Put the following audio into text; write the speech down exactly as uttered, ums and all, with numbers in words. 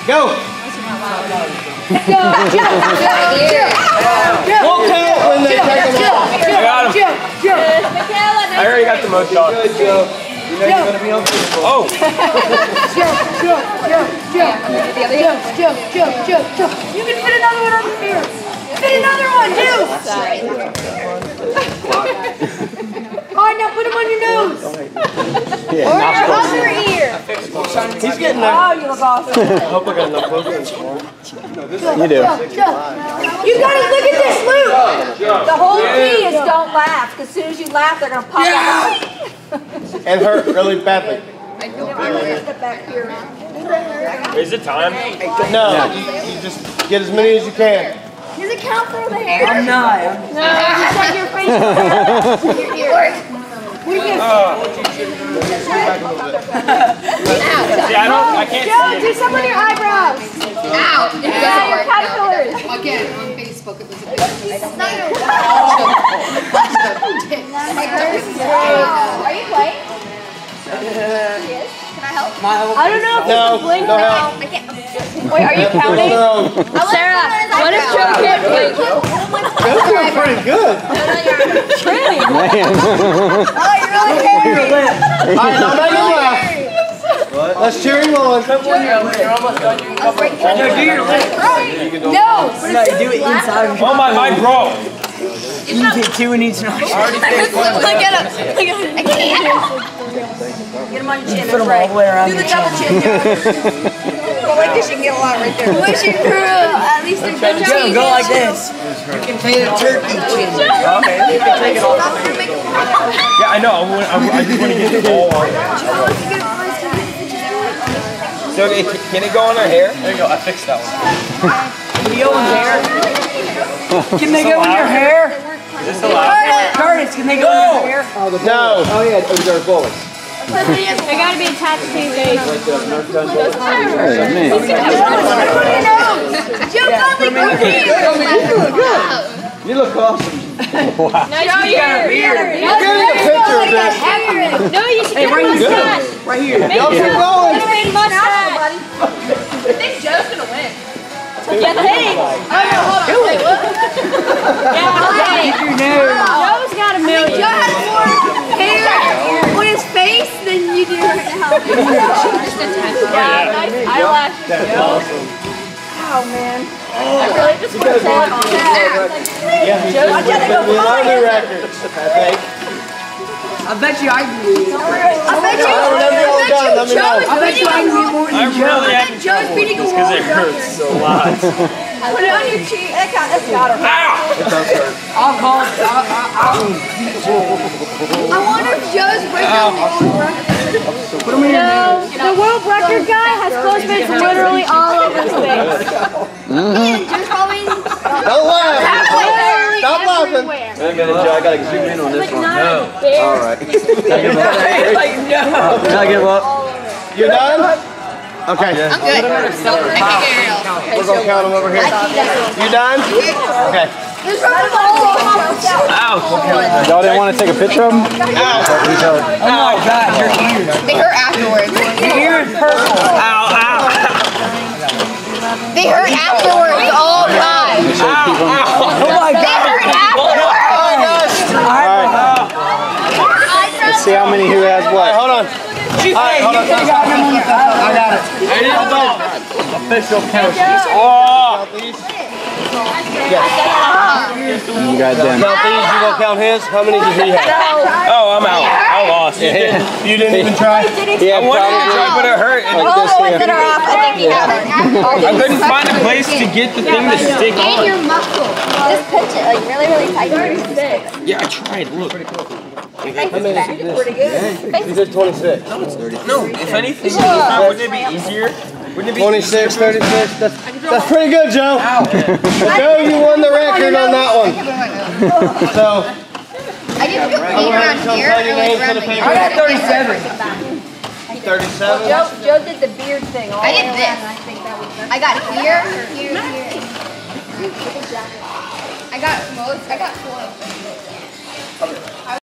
Go! We'll count when they take them off. I got him. I already got the most dogs. Good, Joe. You know you're going to be on Facebook. Oh! Joe, Joe, Joe, Joe, Joe, Joe, Joe, Joe, Joe. You can fit another one under here. Fit another one, too. All right, now put him on your nose. Yeah, or your other ear. He's getting there. Oh, you look awesome. I hope I got enough clothespins for him. You do. Joe, Joe. You gotta look at this, Luke. The whole key is don't laugh, because as soon as you laugh, they're gonna pop out. And hurt really badly. Is it time? No, you, you just get as many as you can. Does it count for the hair? I'm not. No, just like your face. Your ears. What do you Uh, See, I don't, I can't Joe, see do it. some on your eyebrows. Ow. Yeah, your caterpillars. Again, on Facebook, it was a picture. Are you playing? He is. Can I help? My whole I don't know if No, it's blink no now. help. I can't. Wait, are you counting? No. Sarah, what if Joe can't blink? That's doing pretty good. Pretty. Man. Oh, you're really hairy. All right, now make him laugh. Let's cheer him on. No, do your lip. No. No, do it inside of your Oh my, my bro! You get two in each notch. Look at him. Look at him. I can't. Get him on your chin. Put them all the way around Do the your double chin. chin. Go like this, you can get a lot right there. Wish you could. At least they're good. Joe, go like this. You can take a turkey chin. Okay, you can take it off. Yeah, I know. I, want, I, I just want to get it all on there. So, it, can it go on our hair? There you go. I fixed that one. Can you go in hair? Can they go in your hair? Is this allowed? Curtis, can they go in your hair? No. Oh yeah, it was our bullets. They gotta be attached to your face. Hey, man. Joe, Conley, go here. You look awesome. Wow. Nice beard. Give me a picture of this. No, you should Hey, get a right here. mustache. Right here. Y'all keep going. Get a big mustache. I think Joe's gonna win. Yeah, hey. Oh, no, hold on. Wait, what? Yeah, hey. Keep your nose. Joe's got a million. Joe has more hair on his face than you do right now. Yeah, nice eyelashes. That's awesome. Oh, man. I really just want to say it on that. Yeah, he's just putting me on the records, I think. I bet you I can do it. I bet you, All right, whenever I you're all bet done, let you me Joe know. is I bet you I can do more I than Joe. really having Joe's trouble beating a with this because wall it right hurts a lot. Put it on your cheek. That got, that's gotta hurt. It does hurt. I'll call it. I'll, I'll, I'll. I wonder if Joe's breaking the world record. Put them in your No, the world record guy has clothespins literally all over his face. And Joe's probably Don't laugh. literally Stop laughing. everywhere. Wait a minute, Joe. I gotta zoom in on this Like one. not No. a bear. All right. Can I give up? Like, no. Can I give up? You done? Okay. I'm good. We're going to count them over here. You done? Okay. There's probably Ow! Y'all didn't want to take a picture of him? Oh my God, your ears. They hurt afterwards. Your ear is purple. Ow! Ow! They hurt afterwards all the time. Oh my They God. hurt afterwards. Let's see how many who has All right, what. hold on. All right, hold on. I got it. I didn't know. Official count. Count these. You got them. Count these. You gonna count his? How many did he have? Oh, I'm out. I lost. You didn't, you didn't even try? Yeah, I wanted to probably. try, but it hurt. And Like this here. that are off. I think he has I couldn't find a place to get the thing to stick And on. your muscle. Just pinch it like really, really tight. Yeah, I tried. Look. How many did you do? You did twenty-six. No, if anything, wouldn't it be easier? Wouldn't it be twenty-six, thirty-six. That's, that's pretty good, Joe. But Joe, you won the record on that one. So, I didn't put I'm paint going around to here. tell you It was names for around the the paper. I got thirty-seven. thirty-seven. Joe, Joe did the beard thing. All I did the way this. around, and I think that was I got here, here, here. I got most. I got four.